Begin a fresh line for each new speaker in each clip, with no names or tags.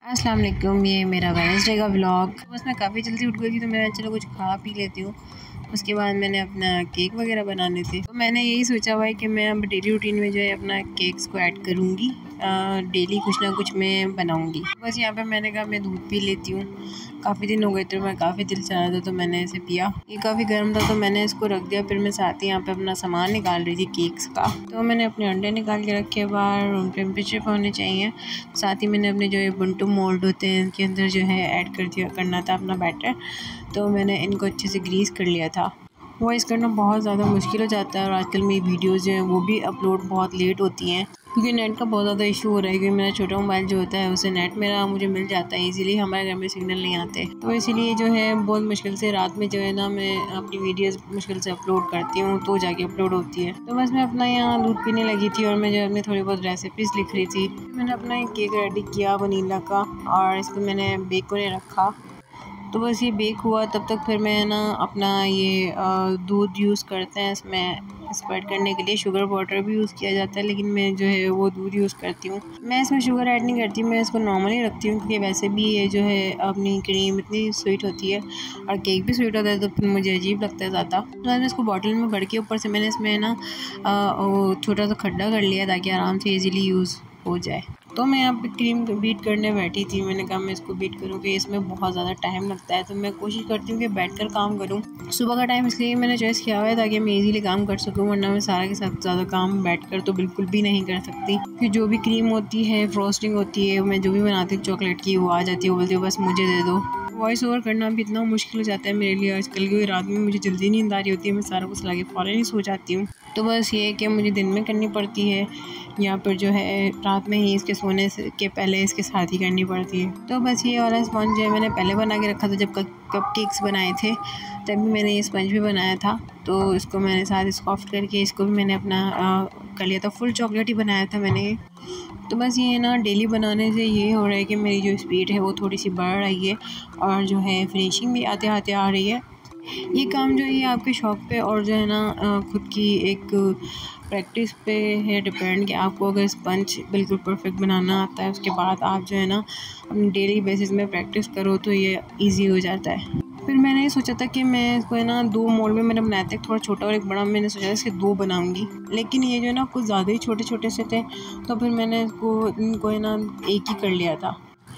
अस्सलाम वालेकुम। ये मेरा वेडनेसडे का व्लॉग। बस मैं काफ़ी जल्दी उठ गई थी तो मैंने चलो कुछ खा पी लेती हूँ। उसके बाद मैंने अपना केक वगैरह बनाने थे तो मैंने यही सोचा हुआ है कि मैं अब डेली रूटीन में जो है अपना केक्स को ऐड करूँगी। डेली कुछ ना कुछ मैं बनाऊँगी। बस यहाँ पे मैंने कहा मैं दूध पी लेती हूँ। काफ़ी दिन हो गए थे, मैं काफ़ी दिल चाह रहा था तो मैंने इसे पिया। ये काफ़ी गर्म था तो मैंने इसको रख दिया। फिर मैं साथ ही यहाँ पे अपना सामान निकाल रही थी केक्स का। तो मैंने अपने अंडे निकाल के रखे बाहर, रूम टेम्परेचर पर होने चाहिए। साथ ही मैंने अपने जो ये बुंटू मोल्ड होते हैं इनके अंदर जो है ऐड करना था अपना बैटर। तो मैंने इनको अच्छे से ग्रीस कर लिया था। वॉइस करना बहुत ज़्यादा मुश्किल हो जाता है और आजकल मेरी वीडियोज़ जो हैं वो भी अपलोड बहुत लेट होती हैं क्योंकि नेट का बहुत ज़्यादा इशू हो रहा है। क्योंकि मेरा छोटा मोबाइल जो होता है उसे नेट मेरा मुझे मिल जाता है इजीली, हमारे घर में सिग्नल नहीं आते। तो इसीलिए जो है बहुत मुश्किल से रात में जो है ना मैं अपनी वीडियोज़ मुश्किल से अपलोड करती हूँ तो जाके अपलोड होती है। तो बस मैं अपना यहाँ दूध पीने लगी थी और मैं जो अपनी थोड़ी बहुत रेसिपीज़ लिख रही थी। मैंने अपना एक केक रेडी किया वनीला का और इसको मैंने बेक होने रखा। तो बस ये बेक हुआ तब तक फिर मैं ना अपना ये दूध यूज़ करते हैं इसमें स्प्रेड करने के लिए। शुगर वाटर भी यूज़ किया जाता है लेकिन मैं जो है वो दूध यूज़ करती हूँ। मैं इसमें शुगर ऐड नहीं करती, मैं इसको नॉर्मली रखती हूँ क्योंकि वैसे भी ये जो है अपनी क्रीम इतनी स्वीट होती है और केक भी स्वीट होता है तो फिर मुझे अजीब लगता है ज़्यादा। तो मैंने इसको बॉटल में भर के ऊपर से मैंने इसमें ना छोटा सा खड्डा कर लिया ताकि आराम से ईज़िली यूज़ हो जाए। तो मैं यहाँ पे क्रीम बीट करने बैठी थी। मैंने कहा मैं इसको बीट करूँ कि इसमें बहुत ज़्यादा टाइम लगता है तो मैं कोशिश करती हूँ कि बैठकर काम करूँ। सुबह का टाइम इसलिए मैंने चॉइस किया हुआ है ताकि मैं इजीली काम कर सकूँ, वरना मैं सारा के साथ ज़्यादा काम बैठकर तो बिल्कुल भी नहीं कर सकती। क्योंकि जो भी क्रीम होती है, फ्रोस्टिंग होती है, मैं जो भी बनाती हूँ चॉकलेट की, वो आ जाती है, वो बोलती है बस मुझे दे दो। वॉइस ओवर करना भी इतना मुश्किल हो जाता है मेरे लिए आजकल, क्योंकि रात में मुझे जल्दी नींद आ रही होती है, मैं सारा कुछ लाके फ़ौरन ही सो जाती हूँ। तो बस ये है कि मुझे दिन में करनी पड़ती है यहाँ पर जो है रात में ही इसके सोने से के पहले इसके साथ ही करनी पड़ती है। तो बस ये वाला स्पंज जो है मैंने पहले बना के रखा था जब कप केक्स बनाए थे, तभी मैंने ये स्पंज भी बनाया था। तो इसको मैंने साथ सॉफ्ट करके इसको भी मैंने अपना कर लिया था। फुल चॉकलेट ही बनाया था मैंने। तो बस ये ना डेली बनाने से ये हो रहा है कि मेरी जो स्पीड है वो थोड़ी सी बढ़ रही है और जो है फिनिशिंग भी आते आते आ रही है। ये काम जो है ये आपके शौक़ पे और जो है ना खुद की एक प्रैक्टिस पे है डिपेंड कि आपको अगर स्पंज बिल्कुल परफेक्ट बनाना आता है उसके बाद आप जो है ना अपनी डेली बेसिस में प्रैक्टिस करो तो ये इजी हो जाता है। फिर मैंने ये सोचा था कि मैं इसको है ना 2 मोल्ड में मैंने बनाया था, एक थोड़ा छोटा और एक बड़ा। मैंने सोचा था इसके 2 बनाऊंगी लेकिन ये जो है ना कुछ ज़्यादा ही छोटे छोटे से थे तो फिर मैंने इनको है ना एक ही कर लिया था।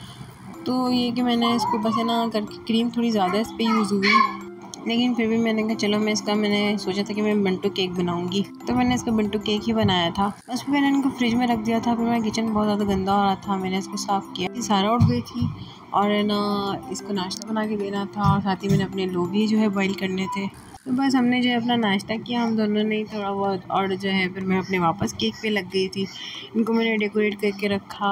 तो ये कि मैंने इसको बस है ना करके क्रीम थोड़ी ज़्यादा इस पर यूज़ हुई लेकिन फिर भी मैंने कहा चलो मैंने सोचा था कि मैं बंटू केक बनाऊंगी तो मैंने इसका बंटू केक ही बनाया था। बस फिर मैंने इनको फ्रिज में रख दिया था। फिर मेरा किचन बहुत ज़्यादा गंदा हो रहा था, मैंने इसको साफ़ किया। ये सारा उठ गई थी और है ना इसको नाश्ता बना के देना था और साथ ही मैंने अपने लोबिया जो है बॉईल करने थे। तो बस हमने जो है अपना नाश्ता किया हम दोनों ने थोड़ा बहुत और जो है फिर मैं अपने वापस केक पे लग गई थी। इनको मैंने डेकोरेट करके रखा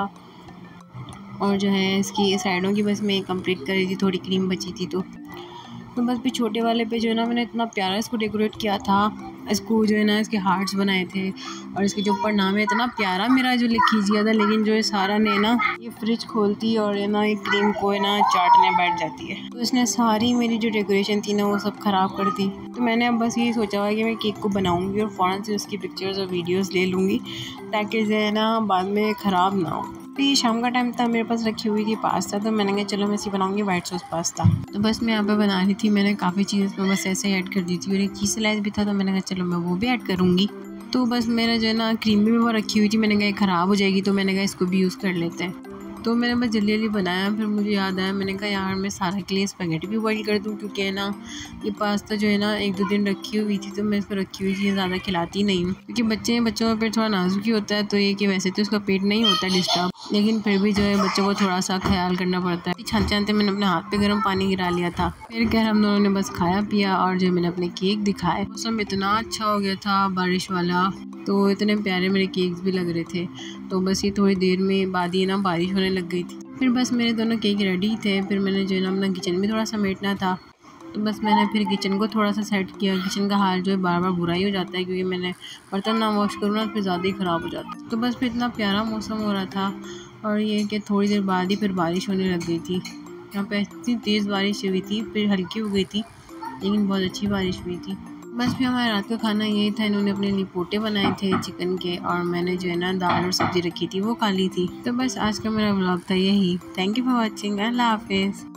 और जो है इसकी साइडों की बस मैं कंप्लीट कर रही थी, थोड़ी क्रीम बची थी तो बस भी छोटे वाले पे जो है ना मैंने इतना प्यारा इसको डेकोरेट किया था। इसको जो है ना इसके हार्ट्स बनाए थे और इसके जो ऊपर नाम है इतना प्यारा मेरा जो लिख खींच था। लेकिन जो है सारा ने ना ये फ्रिज खोलती और है ना ये क्रीम को है ना चाटने बैठ जाती है तो इसने सारी मेरी जो डेकोरेशन थी ना वो सब ख़राब कर दी। तो मैंने अब बस यही सोचा हुआ कि मैं केक को बनाऊँगी और फ़ौरन से उसकी पिक्चर्स और वीडियोज़ ले लूँगी ताकि जो है ना बाद में ख़राब ना हो। तो ये शाम का टाइम था, मेरे पास रखी हुई थी पास्ता तो मैंने कहा चलो मैं इसी बनाऊंगी वाइट सॉस पास्ता। तो बस मैं यहाँ पे बना रही थी, मैंने काफ़ी चीज़ में बस ऐसे ही ऐड कर दी थी और एक चीज़ स्लाइस भी था तो मैंने कहा चलो मैं वो भी ऐड करूँगी। तो बस मेरा जो है ना क्रीम भी वो रखी हुई थी, मैंने कहा ख़राब हो जाएगी तो मैंने कहा इसको भी यूज़ कर लेते हैं। तो मैंने बस जल्दी जल्दी बनाया। फिर मुझे याद आया, मैंने कहा यार मैं सारा के लिए स्पैगेटी भी बॉईल कर दूँ क्योंकि है ना ये पास्ता जो है ना 1-2 दिन रखी हुई थी तो मैं इसको रखी हुई थी, ज़्यादा खिलाती नहीं हूँ क्योंकि बच्चों का पेट थोड़ा नाजुक ही होता है। तो ये कि वैसे तो इसका पेट नहीं होता डिस्टर्ब लेकिन फिर भी जो है बच्चों को थोड़ा सा ख्याल करना पड़ता है। छानते छानते मैंने अपने हाथ पे गर्म पानी गिरा लिया था। फिर क्या हम दोनों ने बस खाया पिया और जो मैंने अपने केक दिखाए। मौसम इतना अच्छा हो गया था बारिश वाला, तो इतने प्यारे मेरे केक्स भी लग रहे थे। तो बस ये थोड़ी देर में बाद ही ना बारिश होने लग गई थी। फिर बस मेरे दोनों केक रेडी थे। फिर मैंने जो है ना अपना किचन भी थोड़ा समेटना था तो बस मैंने फिर किचन को थोड़ा सा सेट किया। किचन का हाल जो है बार बार बुरा ही हो जाता है क्योंकि मैंने बर्तन ना वॉश करूँ ना फिर ज़्यादा ही ख़राब हो जाता है। तो बस फिर इतना प्यारा मौसम हो रहा था और ये कि थोड़ी देर बाद ही फिर बारिश होने लग गई थी। यहाँ पे इतनी तेज़ बारिश हुई थी, फिर हल्की हो गई थी लेकिन बहुत अच्छी बारिश हुई थी। बस भी हमारा रात का खाना यही था। इन्होंने अपने लिए पोटे बनाए थे चिकन के, और मैंने जो है ना दाल और सब्जी रखी थी वो खा ली थी। तो बस आज का मेरा व्लॉग था यही। Thank you for watching. अल्लाह हाफिज़।